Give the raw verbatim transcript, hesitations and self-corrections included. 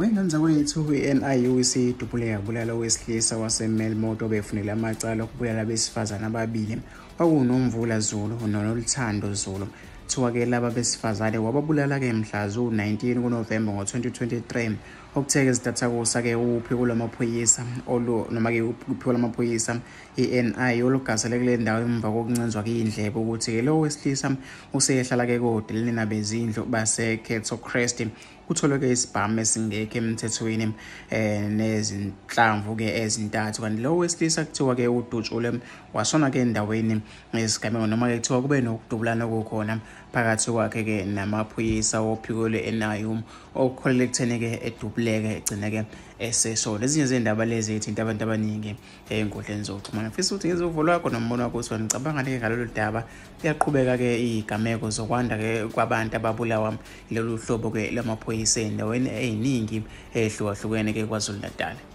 Ngokwenza kwethu i-N I U isidubule yabulala owesilisa wase-Melmoth obefunelwa amacala okubulala abesifazane ababili kwakunomvula Zulu nonoluthando Zulu. Kuthiwa-ke laba besifazane wababulala-ke mhla zu-nineteen kuNovemba ngo-twenty twenty-three. Okutheke zidathakusa-ke uphiko lwamaphoyisa noma-ke uphiko lwamaphoyisa i-N I U olugasele kule ndawo emva kokuncinzwa kuyindlebe ukuthi-ke lo wesilisa useyehlala-ke kodeleni nabezindlu base-Crest. Kutholwe-ke isibhamu esingekho emthethweni eh nezinhlamvu-ke ezintathu, kanti lo wesilisa kuthiwa-ke udutshule washona-ke endaweni esigameko noma-ke kuthiwa kube nokudubulana okukhona phakathi kwakhe-ke namaphoyisa wophiko lwe-N I U okukholela ekutheni-ke edubuleke egcine-ke eseshona. Ezinye zendaba lezi ezithinta abantu abaningi ey'nkundleni zokuxhumana. Mfisa ukuthi ngizwe uvo lwakho nombono wakho ukuthi wena ngicabanga-ke ngalolu daba liyaqhubeka-ke iy'gameko zokwanda-ke kwabantu ababulawa lolu hlobo-ke lamaphoyisa ey'ndaweni ey'ningi ey'hlukahlukene-ke KwaZulu Natal.